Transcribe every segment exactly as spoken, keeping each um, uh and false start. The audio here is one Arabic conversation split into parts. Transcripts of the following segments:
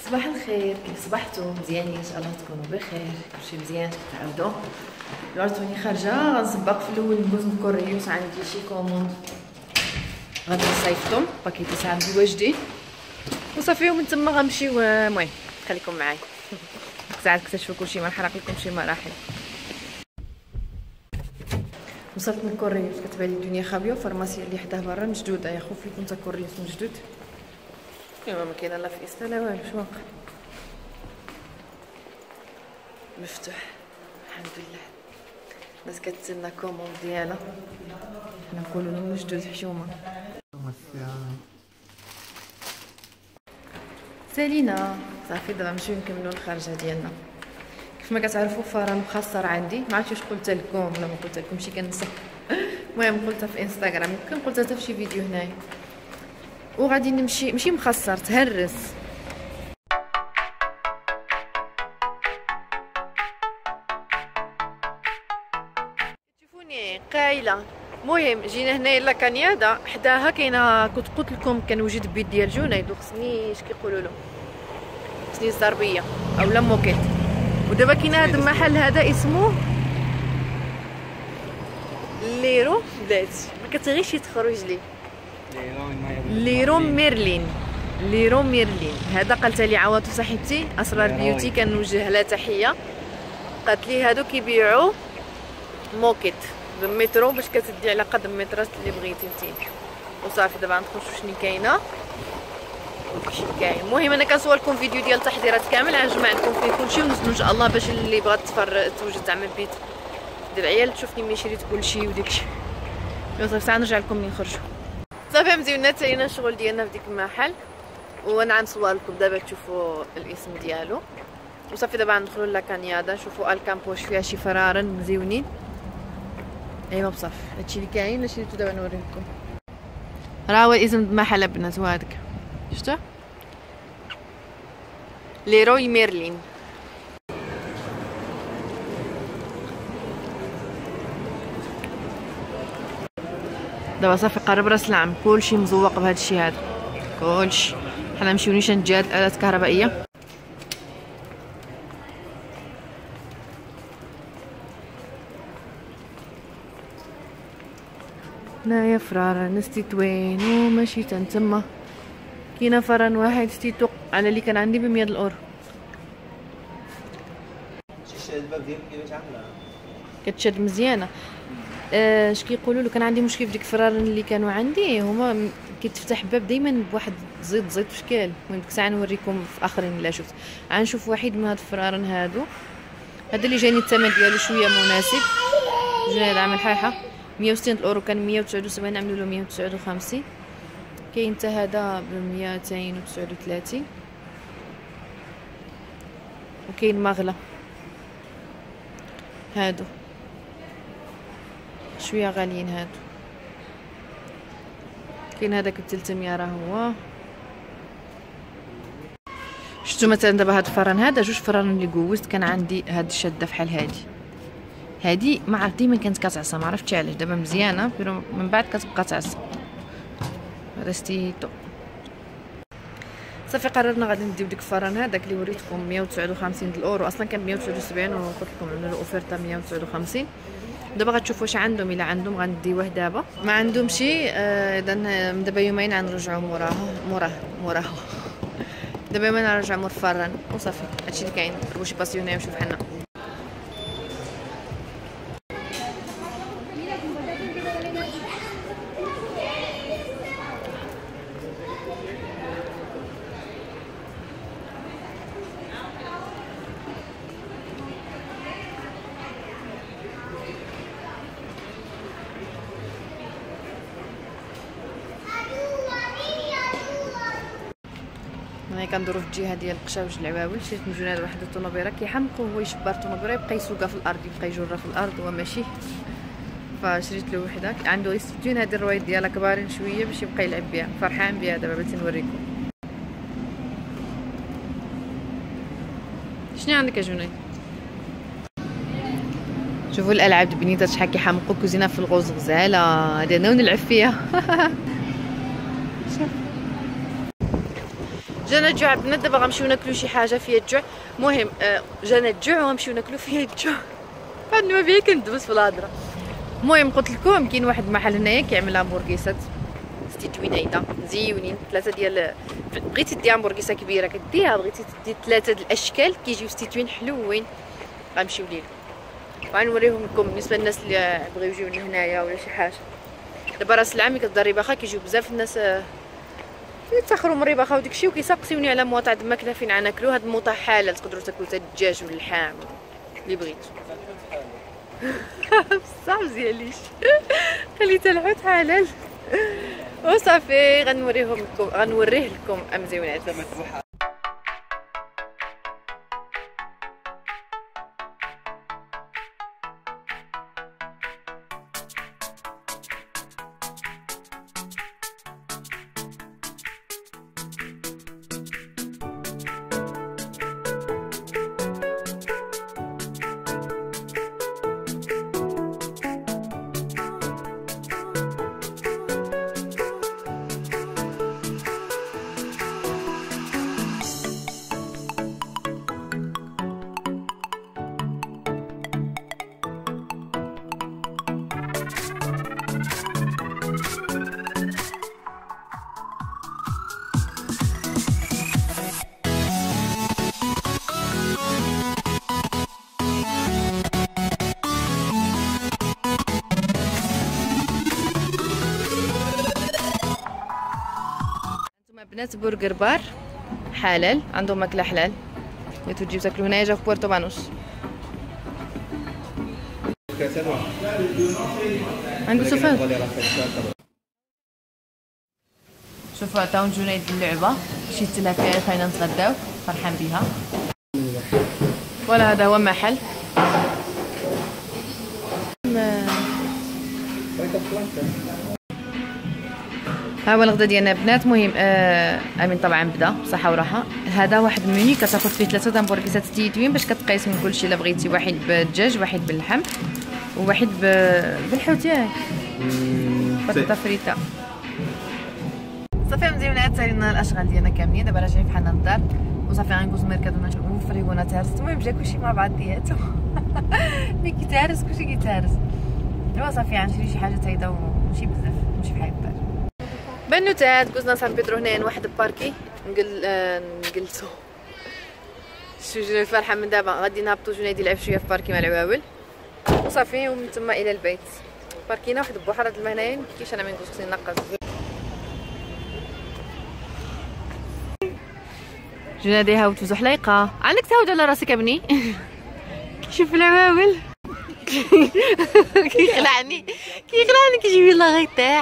صباح الخير، كيف صبحتوا؟ مزيانين ان شاء الله تكونوا بخير، كلشي مزيان تعاودوا. دلوقتي راني خارجه غنسبق في الاول ندوز من كوريوس، عندي شي كوموند غادي نصيفطهم باكيتات عندي واجدين وصافي، ومن تما غنمشيو. المهم خليكم معايا ساعات نكتشفوا كلشي، ما نحرق لكم شي مراحل. وصلت من كوريوس، كتبان لي الدنيا خاويه، وفارماسيا اللي حداه برا مسدوده، يا خوفي يكون تا كوريوس مسدود. ايوا ما كاينه لا فيستا لا والو، شو واقع مفتوح الحمد لله. الناس كتسنى كوموند ديالها، حنا نقولوا لهم مسدود حشومه. سالينا صافي، دابا نمشيو نكملوا الخرجه ديالنا. كيف ما كتعرفوا فرن مخسر عندي، ما عرفتش واش قلت لكم ولا ما قلت لكمش، كنسى. المهم قلتها في انستغرام، يمكن قلتها حتى في شي فيديو هنايا. وغادي نمشي ماشي مخسر، تهرس. شوفوني قايله. المهم جينا هنايا لاكانيادا، حداها كاينه كنت قلت لكم كنوجد بيت ديال جونيد وخصني اش كيقولوا له، خصني الزربيه اولا موكيت. ودابا كاين هذا المحل هذا اسمه ليرو بلاتي، ما كتغيش تخرج لي ليرو ميرلين. ليرو ميرلين هذا قالتها لي عواطف صاحبتي اسرار بيوتي، كنوجه لها تحيه. قالت لي هادو كيبيعوا موكيت بالمترو باش كتدي على قد المترات اللي بغيتي انت. وصافي دابا ندخل نشوف شنو كاينه وكلشي كاين. المهم انا كنصور لكم فيديو ديال التحضيرات كامل، غنجمع لكم فيه كلشي ونزلوا ان شاء الله باش اللي بغات تفر توجد زعما البيت ديال العيال تشوفني ملي شريت كلشي وداكشي. صافي ساعه نرجع لكم ملي نخرجوا. صافي مزيونا تاينا الشغل ديالنا في ديك المحل، وانا غنصور لكم دابا تشوفوا الاسم ديالو. وصافي دابا غندخلوا لاكانيادا نشوفوا الكامبوش فيها شي فرارن مزيونين. ايوا بصافي هادشي اللي كاين اللي شريتو دابا نوريه لكم. راه هو اسم المحل البنات، هو هذاك شفتوا ليروي ميرلين. دابا صافي قرب راس العام، كلشي مزوق بهذا الشيء هذا كلشي. حنا نمشيو نيشان جهات الالات الكهربائيه. هنايا فرارن ستيتوين وماشي تنتما كاينه فرن واحد ستيتو على اللي كان عندي ب مية الاورو. كتشد مزيانه. اش آه كيقولوا له، كان عندي مشكل في ديك الفرارن اللي كانوا عندي، هما كيتفتح باب دائما بواحد زيد زيد في شكل. المهم ديك الساعه نوريكم في اخرين الا شفت. غنشوف واحد من هاد الفرارن هادو، هذا اللي جاني الثمن ديالو شويه مناسب. جاي عامل حايحه مية وستين الاورو، كان مية وتسعة وسبعين عملوا له مية وتسعة وخمسين. كاين حتى هذا ب ميتين وتسعة وثلاثين، وكاين مغلى هادو شويه غاليين هادو. كاين هذاك ب ثلاثمية راه هو. شفتوا مثلا دابا هاد الفران هذا، جوج فران اللي قوزت كان عندي هاد الشاده فحال هادي. هادي ما عرفت ديما كانت كتعصى، ما عرفتش علاش. دابا مزيانه من بعد كتبقى تعصى. هذا ستيتو. صافي قررنا غادي نديو ديك الفران هذاك اللي وريتكم مية وتسعة وخمسين الاورو، اصلا كان مية وتسعة وسبعين وقلت لكم عملوا له اوفرتا مية وتسعة وخمسين. دابا غتشوفوا واش عندهم، الا عندهم غنديوه دابا، ما عندهمش اذا آه دابا يومين غنرجعوا موراه موراه موراه دابا يومين غنرجعوا مور الفران وصافي. هادشي اللي كاين. واش باسيوني نمشيو بحالنا. انا كندورو في الجهه ديال القشاوج العواول. شريت من جناد واحد الطونوبيره كيحمقو، هو يشبر الطونوبيره يبقى يسوقها في الارض، يبقى يجرها في الارض هو ماشي. فشريت له وحده عنده يستفتين هذه الروايد ديالها كبارين شويه باش يبقى يلعب بها، فرحان بها. دابا بغيت نوريكم شنو عندك يا جنيد. شوفوا الالعاب البنيتات شحال كيحمقوا، كوزينه في الغوز غزاله. هادي انا ونلعب فيها. جانا الجوع البنات، دابا غنمشيو ناكلو شي حاجه فيها الجوع. المهم آه جانا الجوع وغنمشيو ناكلو فيها الجوع. بعد ما بيا كندوز في الهضره. المهم قلت لكم كاين واحد المحل هنايا كيعمل همبرغيسات ستيتوينيدا زيونين، ثلاثه ديال بغيتي دي همبرغيسه كبيره كديها، بغيتي تدي ثلاثه د الاشكال كيجيو ستيتوين حلوين. غنمشيو ليه وغنوريهم لكم بالنسبه للناس اللي بغيو يجيو لهنايا ولا شي حاجه. دابا راس العام كتبدا الرباخه، كيجيو بزاف الناس كيتسخروا من الرباخه وداكشي، وكيسقسيوني على مواطع د الماكله فين غناكلو. هاد الموطع حلال، تقدروا تاكلوا حتى الدجاج واللحام اللي بغيتو. بصح مزيانليش خليت الحوت حلال وصافي. غنوريهم لكم غنوريه لكم امزيونات. بنات برجر بار حلال، عندهم ماكله حلال، بغيتو تجيو تاكلو هنايا. جا في بورتو بانوس. عنده سفان. شوفوا عطاو جنيد اللعبه، شيت لها فيها خلينا نتغداو، فرحان بها. ولا هذا هو محل. ها هو الغدا ديالنا بنات. المهم آه امين طبعا بدا بصحه وراحه. هذا واحد المنيو كتاخذ فيه ثلاثه همبرغيسات ستيتوين باش كتقيس من كلشي. الا بغيتي واحد بالدجاج، واحد باللحم، وواحد بالحوت ياك بطاطا فريته. صافي مزيونات، سالينا الاشغال ديالنا كاملين. دابا راجعين بحالنا للدار وصافي غندوز ميركادو نشوفو فريغونا تهرست. المهم جا كلشي مع بعضياتو. ملي كيتهرس كلشي كيتهرس. ايوا صافي غنشري شي حاجه تايده وماشي بزاف، نمشي بحال هكا. بنوتات كوزنا سان بيدرو هنا واحد الباركي نقل آه نقلتو. شو جوني فرحه من دابا غادي نهبطو جونيدي يلعب شويه في باركي مع العواول وصافي، ومن تما الى البيت. باركينا واحد بحيره الماء هنايا، كيفاش انا ما ندوز خصني نقص. جونيدي هاوتو زحليقه. عندك تعاود على راسك ابني. شوف العواول. كيخلعني كيخلعني كيجيب لي غيطيح.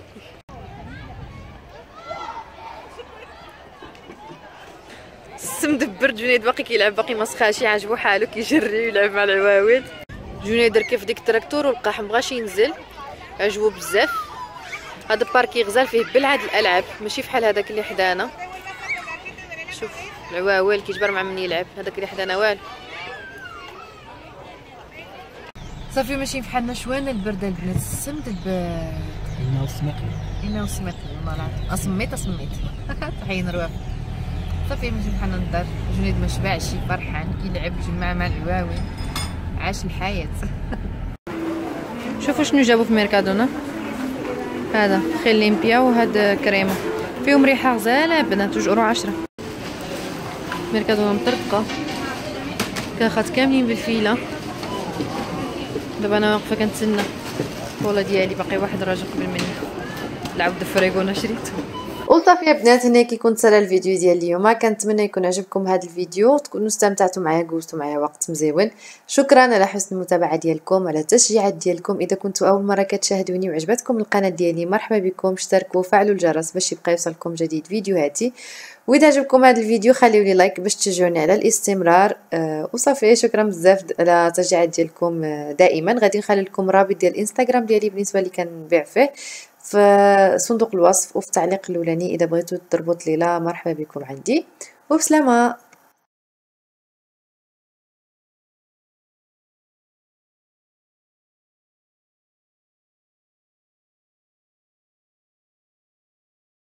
مدبر جونيد باقي كيلعب، باقي ما سخاشي، عاجبو حالو كيجري ويلعب مع العواول. جونيد ركب في ديك التراكتور ولقاه مبغاش ينزل، عجبو بزاف. هذا الباركي غزال فيه بلعاد الالعاب، ماشي فحال هذاك اللي حدانا. شوف العواول كيجبر مع من يلعب، هذاك اللي حدانا والو. صافي ماشي فحالنا شوانه البرده البنات. السمت البارد انه سمقي انه سمقي والله العظيم. اصميت اصميت تحيين رواف. صافي ماشي بحالنا للدار. جنيد ما شبعش، فرحان كيلعب جمع مع العواول، عاش الحياه. شوفوا شنو جابوا في ميركادونا. هذا خيل ليمبيا وهذا كريمه فيهم ريحه غزاله بنات، جوج اورو عشرة. ميركادونا مطرقه، كاخات كاملين بالفيله. دابا انا واقفه كنتسنى الكولا ديالي، باقي واحد راجل قبل مني. العود فريغونا شريته. وصافي يا بنات، هنا كيكون تسالى الفيديو ديال اليوم. كنتمنى يكون عجبكم هذا الفيديو، تكونوا استمتعتوا معايا، قوزتوا معايا وقت مزيون. شكرا على حسن المتابعه ديالكم وعلى التشجيعات ديالكم. اذا كنتوا اول مره كتشاهدوني وعجبتكم القناه ديالي، مرحبا بكم، اشتركوا وفعلوا الجرس باش يبقى يوصلكم جديد فيديوهاتي. واذا عجبكم هذا الفيديو خليوا لي لايك باش تشجعوني على الاستمرار. أه وصافي شكرا بزاف على التشجيعات ديالكم. دائما غادي نخلي لكم رابط ديال الانستغرام ديالي بالنسبه اللي كنبيع فيه في صندوق الوصف وفي التعليق الاولاني. اذا بغيتوا تربط لي لا مرحبا بكم عندي، وبسلامه.